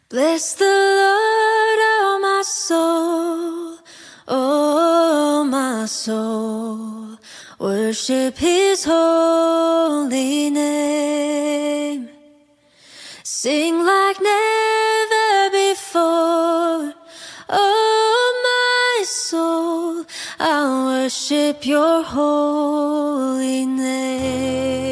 Bless the Lord, oh my soul, oh my soul. Worship His holy name. Sing like never before, oh my soul. I'll worship your holy name.